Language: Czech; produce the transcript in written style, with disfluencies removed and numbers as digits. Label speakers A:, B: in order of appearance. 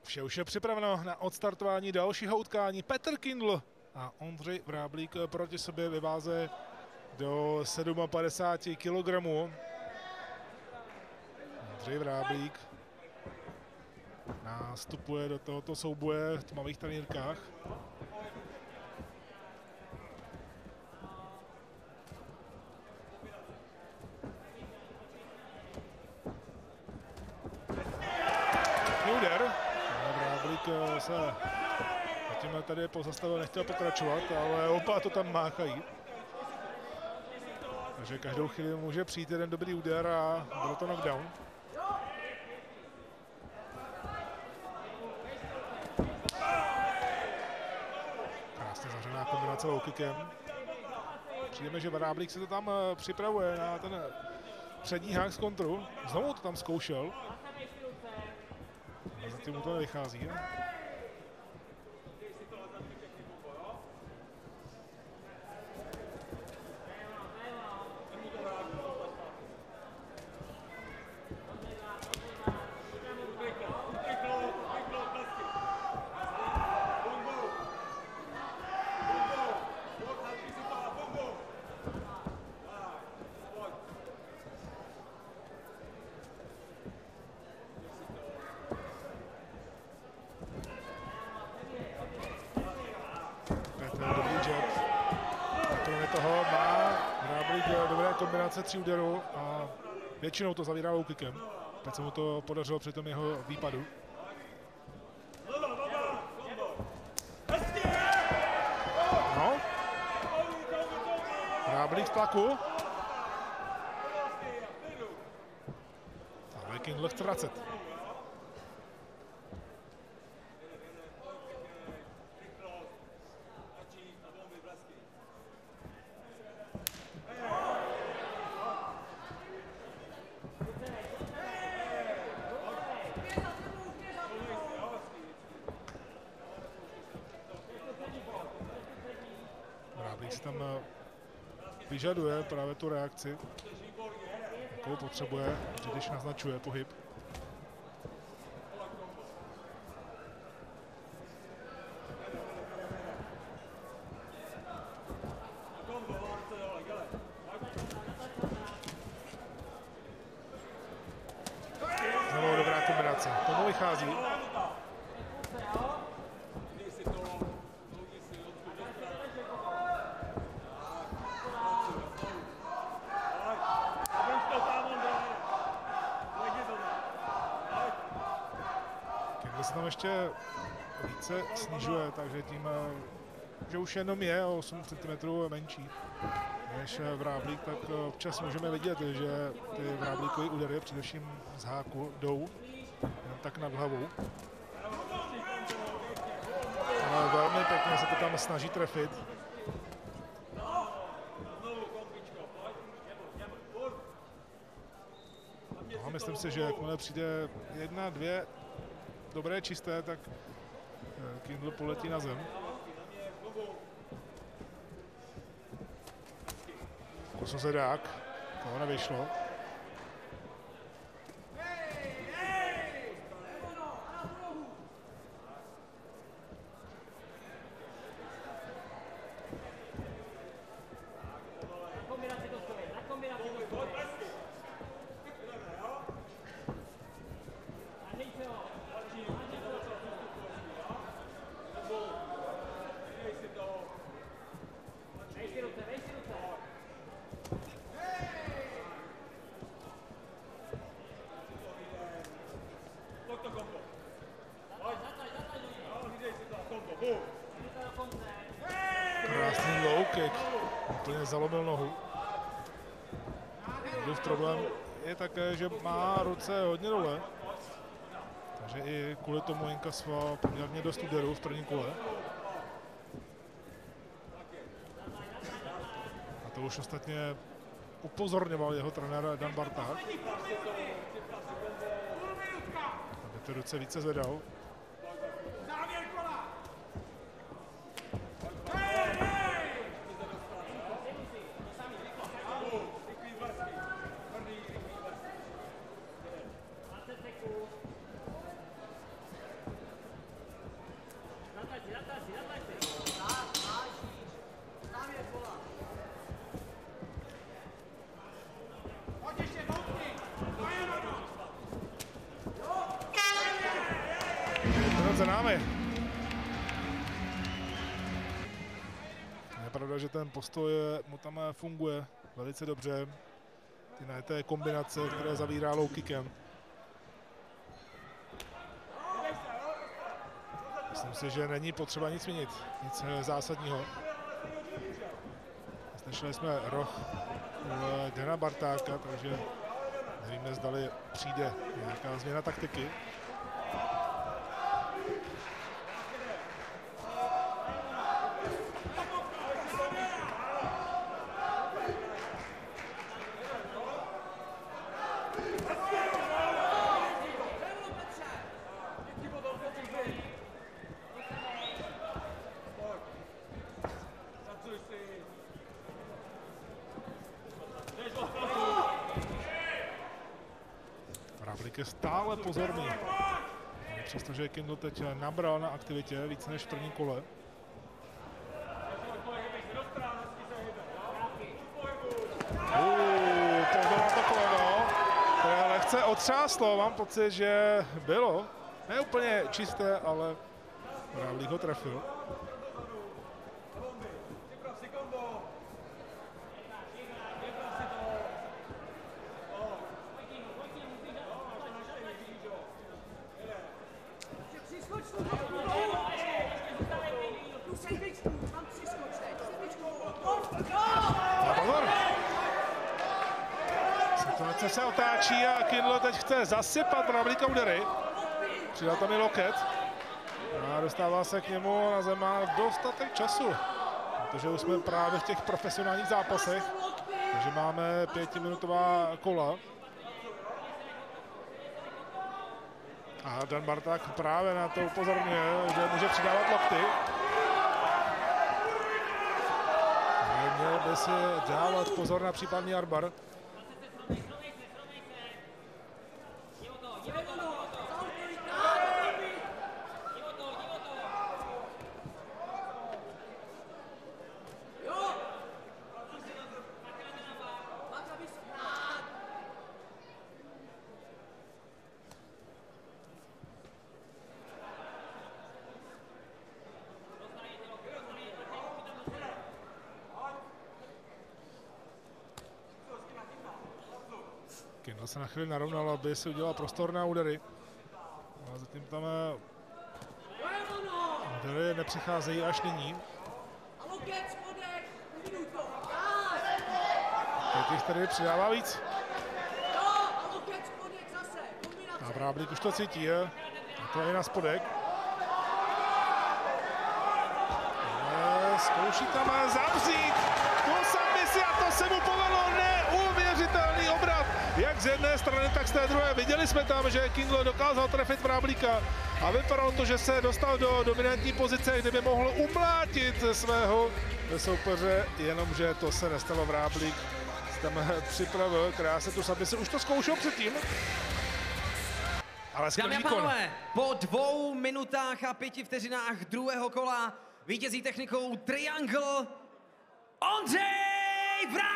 A: Vše už je připraveno na odstartování dalšího utkání. Petr Kindl a Ondřej Vráblík proti sobě ve váze do 57 kg. Ondřej Vráblík nastupuje do tohoto souboje v tmavých trenýrkách. Úder. Vráblík se zatím tady pozastavil, nechtěl pokračovat, ale oba to tam máchají. Takže každou chvíli může přijít jeden dobrý úder a bylo to knockdown. Krásně zavřená kombinace low kickem. Přijdeme, že Vráblík se to tam připravuje na ten přední hák z kontru. Znovu to tam zkoušel. A zatím mu to nevychází. Dobrý jab. Kromě toho má Vráblík dobré kombinace 3 úderů a většinou to zavírá low kickem. Teď se mu to podařilo při tom jeho výpadu. No. Vráblík v tlaku. Ale Kindl chce vracet. Vráblík si tam vyžaduje právě tu reakci, jakou potřebuje, když naznačuje pohyb. Znovu dobrá kombinace, tomu vychází. Kindl se tam ještě více snižuje, takže tím, že už jenom je o 8 cm menší než Vráblík, tak občas můžeme vidět, že ty Vráblíkové údery především z háku jdou jen tak nad hlavou. Ale velmi pěkně se to tam snaží trefit. No a myslím si, že jakmile přijde 1, 2 dobré čisté, tak Kindl poletí na zem. Kusu sedák, toho nevyšlo. Krásný low kick, úplně zalomil nohu. Kindlův problém je také, že má ruce hodně dole, takže i kvůli tomu inkasoval poměrně dost úderů v prvním kole. A to už ostatně upozorňoval jeho trenér Dan Barták, aby ty ruce více zvedal. dámy. Je pravda, že ten postoj mu tam funguje velice dobře. Ty na té kombinace, které zavírá low kickem. Myslím si, že není potřeba nic měnit, nic zásadního. Slyšeli jsme roh u Dana Bartáka, takže nevíme, zdali přijde nějaká změna taktiky. Vráblík je stále pozorný. Přestože Kindl teď nabral na aktivitě více než v prvním kole. Pozor na to koleno, které lehce otřáslo. Mám pocit, že bylo ne úplně čisté, ale Vráblík ho trefil. Situace se otáčí a Kindl teď chce zasypat Vráblíka údery. Přidal tam i loket. A dostává se k němu na zem, má dostatek času. Protože už jsme právě v těch profesionálních zápasech. Takže máme 5minutová kola. A Dan Barták právě na to upozorňuje, že může přidávat lokty. Měl by si dávat pozor na případný armbar. Kindl se na chvíli narovnal, aby si udělal prostor na údery. A zatím tam údery nepřicházejí až nyní. Teď jich tady přidává víc. A Vráblík už to cítí. A to je na spodek. Zkouší tam zavřít. To submisi a to se mu povedlo. Neuvěřitelný obrat. Jak z jedné strany, tak z té druhé. Viděli jsme tam, že Kindl dokázal trefit Vráblíka a vypadalo to, že se dostal do dominantní pozice, kde by mohl umlátit svého soupeře, jenomže to se nestalo. Vráblík tam připravil krásně tu submisi. Už to zkoušel předtím. Ale
B: dámy a pánové, po 2 minutách a 5 vteřinách druhého kola vítězí technikou Triangle Ondřej Vráblík!